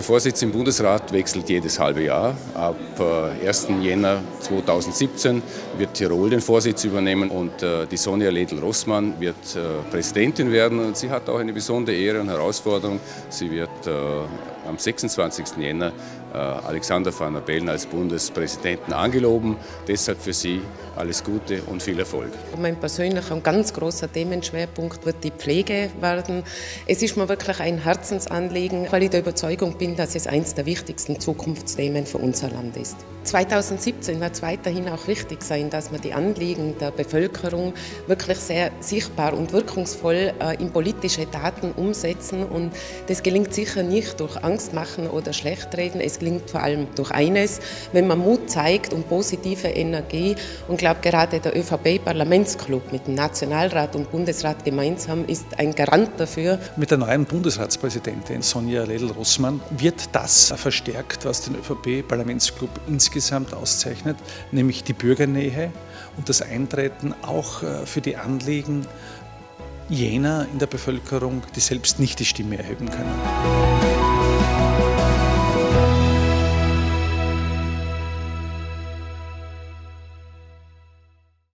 Der Vorsitz im Bundesrat wechselt jedes halbe Jahr. Ab 1. Jänner 2017 wird Tirol den Vorsitz übernehmen und die Sonja Ledl-Rossmann wird Präsidentin werden. Und sie hat auch eine besondere Ehre und Herausforderung. Sie wird am 26. Jänner Alexander Van der Bellen als Bundespräsidenten angeloben. Deshalb für sie alles Gute und viel Erfolg. Mein persönlicher und ganz großer Themenschwerpunkt wird die Pflege werden. Es ist mir wirklich ein Herzensanliegen, weil ich der Überzeugung bin, dass es eines der wichtigsten Zukunftsthemen für unser Land ist. 2017 wird es weiterhin auch wichtig sein, dass wir die Anliegen der Bevölkerung wirklich sehr sichtbar und wirkungsvoll in politische Taten umsetzen. Und das gelingt sicher nicht durch Angst machen oder Schlechtreden. Es gelingt vor allem durch eines, wenn man Mut zeigt und positive Energie. Und ich glaube, gerade der ÖVP-Parlamentsclub mit dem Nationalrat und Bundesrat gemeinsam ist ein Garant dafür. Mit der neuen Bundesratspräsidentin Sonja Ledl-Rossmann wird das verstärkt, was den ÖVP-Parlamentsclub insgesamt auszeichnet, nämlich die Bürgernähe und das Eintreten auch für die Anliegen jener in der Bevölkerung, die selbst nicht die Stimme erheben können.